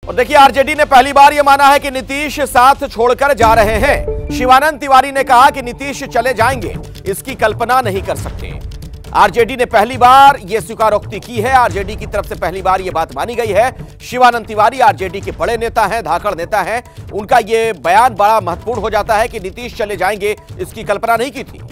और देखिए, आरजेडी ने पहली बार यह माना है कि नीतीश साथ छोड़कर जा रहे हैं। शिवानंद तिवारी ने कहा कि नीतीश चले जाएंगे, इसकी कल्पना नहीं कर सकते। आरजेडी ने पहली बार यह स्वीकारोक्ति की है। आरजेडी की तरफ से पहली बार यह बात मानी गई है। शिवानंद तिवारी आरजेडी के बड़े नेता हैं, धाकड़ नेता हैं। उनका यह बयान बड़ा महत्वपूर्ण हो जाता है कि नीतीश चले जाएंगे, इसकी कल्पना नहीं की थी।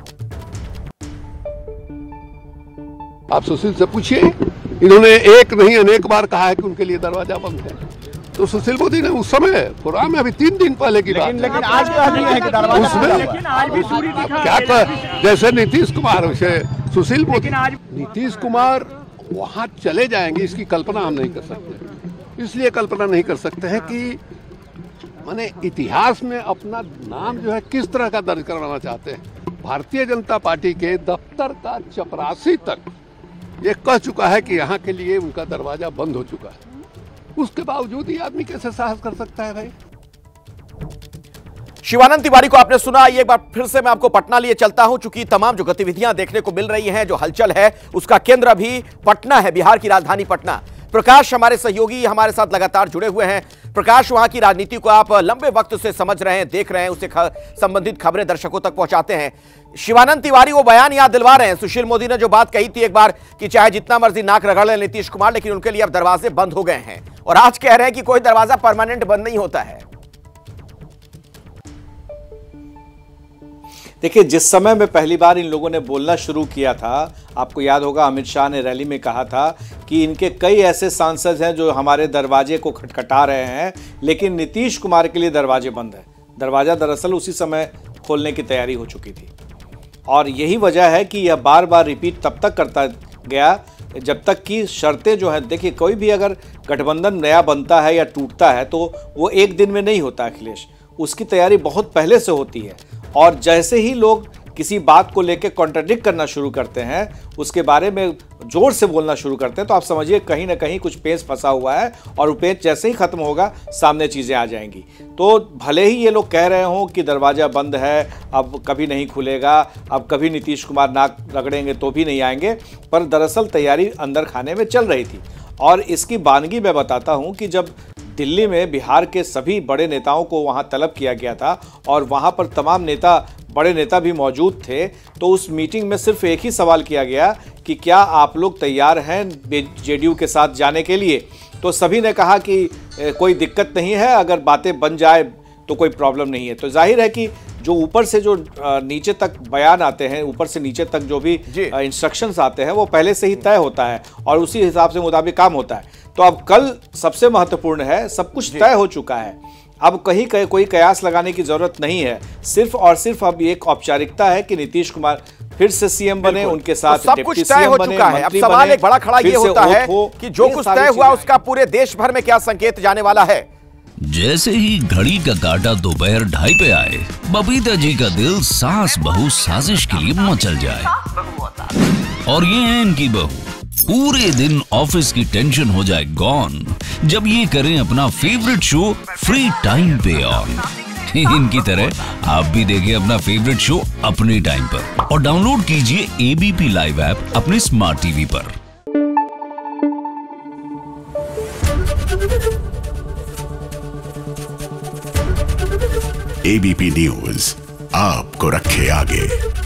आप सुशील से पूछिए, इन्होंने एक नहीं अनेक बार कहा है कि उनके लिए दरवाजा बंद है। तो सुशील मोदी ने उस समय प्रोग्राम में, अभी 3 दिन पहले की बात, लेकिन आज नहीं है कि दरवाजा उसमें आज भी दूरी दिखा क्या कर, जैसे नीतीश कुमार वैसे सुशील मोदी। नीतीश कुमार वहां चले जाएंगे, इसकी कल्पना हम नहीं कर सकते। इसलिए कल्पना नहीं कर सकते हैं कि माने इतिहास में अपना नाम जो है किस तरह का दर्ज करवाना चाहते हैं। भारतीय जनता पार्टी के दफ्तर का चपरासी तक ये कह चुका है कि यहाँ के लिए उनका दरवाजा बंद हो चुका है। उसके बावजूद ये आदमी कैसे साहस कर सकता है भाई? शिवानंद तिवारी को आपने सुना। एक बार फिर से मैं आपको पटना लिए चलता हूं, चूंकि तमाम जो गतिविधियां देखने को मिल रही हैं, जो हलचल है, उसका केंद्र भी पटना है, बिहार की राजधानी पटना। प्रकाश हमारे सहयोगी हमारे साथ लगातार जुड़े हुए हैं। प्रकाश, वहां की राजनीति को आप लंबे वक्त से समझ रहे हैं, देख रहे हैं, उससे संबंधित खबरें दर्शकों तक पहुंचाते हैं। शिवानंद तिवारी वो बयान याद दिलवा रहे हैं। सुशील मोदी ने जो बात कही थी एक बार कि चाहे जितना मर्जी नाक रगड़ ले नीतीश कुमार, लेकिन उनके लिए अब दरवाजे बंद हो गए हैं। और आज कह रहे हैं कि कोई दरवाजा परमानेंट बंद नहीं होता है। देखिए, जिस समय में पहली बार इन लोगों ने बोलना शुरू किया था, आपको याद होगा अमित शाह ने रैली में कहा था कि इनके कई ऐसे सांसद हैं जो हमारे दरवाजे को खटखटा रहे हैं, लेकिन नीतीश कुमार के लिए दरवाजे बंद है। दरवाजा दरअसल उसी समय खोलने की तैयारी हो चुकी थी। और यही वजह है कि यह बार बार रिपीट तब तक करता गया जब तक कि शर्तें जो हैं, देखिए कोई भी अगर गठबंधन नया बनता है या टूटता है तो वो एक दिन में नहीं होता अखिलेश, उसकी तैयारी बहुत पहले से होती है। और जैसे ही लोग किसी बात को लेकर कॉन्ट्रडिक्ट करना शुरू करते हैं, उसके बारे में जोर से बोलना शुरू करते हैं, तो आप समझिए कहीं ना कहीं कुछ पेच फंसा हुआ है और वो पेच जैसे ही खत्म होगा सामने चीज़ें आ जाएंगी। तो भले ही ये लोग कह रहे हों कि दरवाज़ा बंद है, अब कभी नहीं खुलेगा, अब कभी नीतीश कुमार नाक रगड़ेंगे तो भी नहीं आएंगे, पर दरअसल तैयारी अंदर खाने में चल रही थी। और इसकी बानगी मैं बताता हूँ कि जब दिल्ली में बिहार के सभी बड़े नेताओं को वहाँ तलब किया गया था और वहाँ पर तमाम नेता, बड़े नेता भी मौजूद थे, तो उस मीटिंग में सिर्फ एक ही सवाल किया गया कि क्या आप लोग तैयार हैं जेडीयू के साथ जाने के लिए। तो सभी ने कहा कि कोई दिक्कत नहीं है, अगर बातें बन जाए तो कोई प्रॉब्लम नहीं है। तो जाहिर है कि जो ऊपर से जो नीचे तक बयान आते हैं, ऊपर से नीचे तक जो भी इंस्ट्रक्शंस आते हैं, वो पहले से ही तय होता है और उसी हिसाब से मुताबिक काम होता है। तो अब कल सबसे महत्वपूर्ण है, सब कुछ तय हो चुका है, अब कहीं कोई कयास लगाने की जरूरत नहीं है। सिर्फ और सिर्फ अब एक औपचारिकता है कि नीतीश कुमार फिर से सीएम बने, उनके साथ तो सब कुछ तय हो चुका है। अब सवाल एक बड़ा खड़ा ये होता है कि जो कुछ तय हुआ उसका पूरे देश भर में क्या संकेत जाने वाला है। जैसे ही घड़ी का काटा दोपहर 2:30 पे आए, बबीता जी का दिल सास बहू साजिश के लिए मचल जाए। और ये है इनकी बहू, पूरे दिन ऑफिस की टेंशन हो जाए गॉन जब ये करें अपना फेवरेट शो फ्री टाइम पे ऑन। इनकी तरह आप भी देखिए अपना फेवरेट शो अपने टाइम पर और डाउनलोड कीजिए एबीपी लाइव ऐप अपने स्मार्ट टीवी पर। एबीपी न्यूज आपको रखे आगे।